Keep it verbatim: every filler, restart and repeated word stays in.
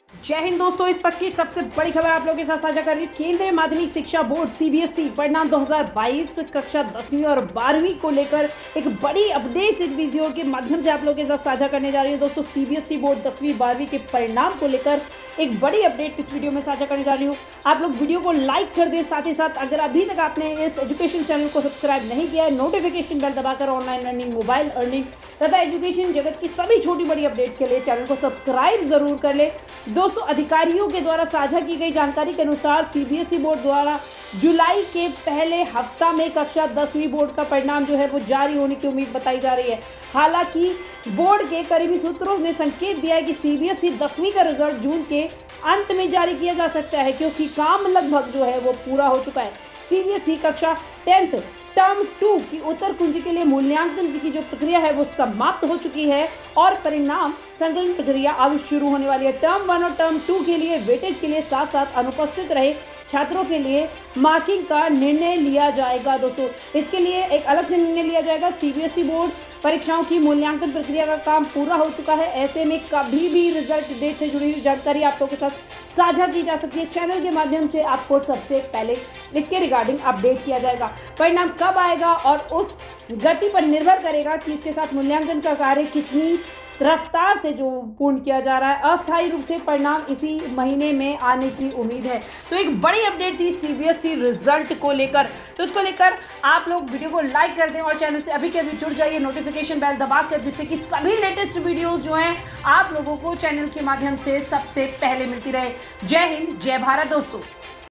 जय हिंद दोस्तों, इस वक्त की सबसे बड़ी खबर आप लोगों के साथ साझा कर रही हूँ। केंद्रीय माध्यमिक शिक्षा बोर्ड सीबीएसई परिणाम दो हज़ार बाईस कक्षा दसवीं और बारहवीं को लेकर एक बड़ी अपडेट इस वीडियो के माध्यम से आप लोगों के साथ साझा करने जा रही हूँ। दोस्तों, सीबीएसई बोर्ड दसवीं बारहवीं के परिणाम को लेकर एक बड़ी अपडेट इस वीडियो में साझा करने जा रही हूँ। आप लोग वीडियो को लाइक कर दें, साथ ही साथ अगर अभी तक आपने इस एजुकेशन चैनल को सब्सक्राइब नहीं किया है, नोटिफिकेशन बेल दबाकर ऑनलाइन अर्निंग, मोबाइल अर्निंग तथा एजुकेशन जगत की सभी छोटी बड़ी अपडेट्स के लिए चैनल को सब्सक्राइब जरूर कर ले। दोस्तों, अधिकारियों के द्वारा साझा की गई जानकारी के अनुसार सीबीएसई बोर्ड द्वारा जुलाई के पहले हफ्ता में कक्षा दसवीं बोर्ड का परिणाम जो है वो जारी होने की उम्मीद बताई जा रही है। हालांकि बोर्ड के करीबी सूत्रों ने संकेत दिया है कि सीबीएसई दसवीं का रिजल्ट जून के अंत में जारी किया जा सकता है, क्योंकि काम लगभग जो है वो पूरा हो चुका है। सीबीएसई कक्षा टेंथ टर्म टू की उत्तर कुंजी के लिए मूल्यांकन की जो प्रक्रिया है वो समाप्त हो चुकी है और परिणाम संकलन प्रक्रिया अब शुरू होने वाली है। टर्म वन और टर्म टू के लिए वेटेज के लिए साथ साथ अनुपस्थित रहे छात्रों के लिए मार्किंग का निर्णय लिया जाएगा। दोस्तों, इसके लिए एक अलग से निर्णय लिया जाएगा। सीबीएसई बोर्ड परीक्षाओं की मूल्यांकन प्रक्रिया का काम पूरा हो चुका है। ऐसे में कभी भी रिजल्ट डेट से जुड़ी हुई जानकारी आप लोगों के साथ साझा की जा सकती है। चैनल के माध्यम से आपको सबसे पहले इसके रिगार्डिंग अपडेट किया जाएगा। परिणाम कब आएगा और उस गति पर निर्भर करेगा कि इसके साथ मूल्यांकन का कार्य कितनी रफ्तार से जो पूर्ण किया जा रहा है। अस्थायी रूप से परिणाम इसी महीने में आने की उम्मीद है। तो एक बड़ी अपडेट थी सीबीएसई रिजल्ट को लेकर। तो इसको लेकर आप लोग वीडियो को लाइक कर दें और चैनल से अभी के अभी जुड़ जाइए, नोटिफिकेशन बेल दबाकर, जिससे कि सभी लेटेस्ट वीडियोस जो हैं आप लोगों को चैनल के माध्यम से सबसे पहले मिलती रहे। जय हिंद, जय भारत दोस्तों।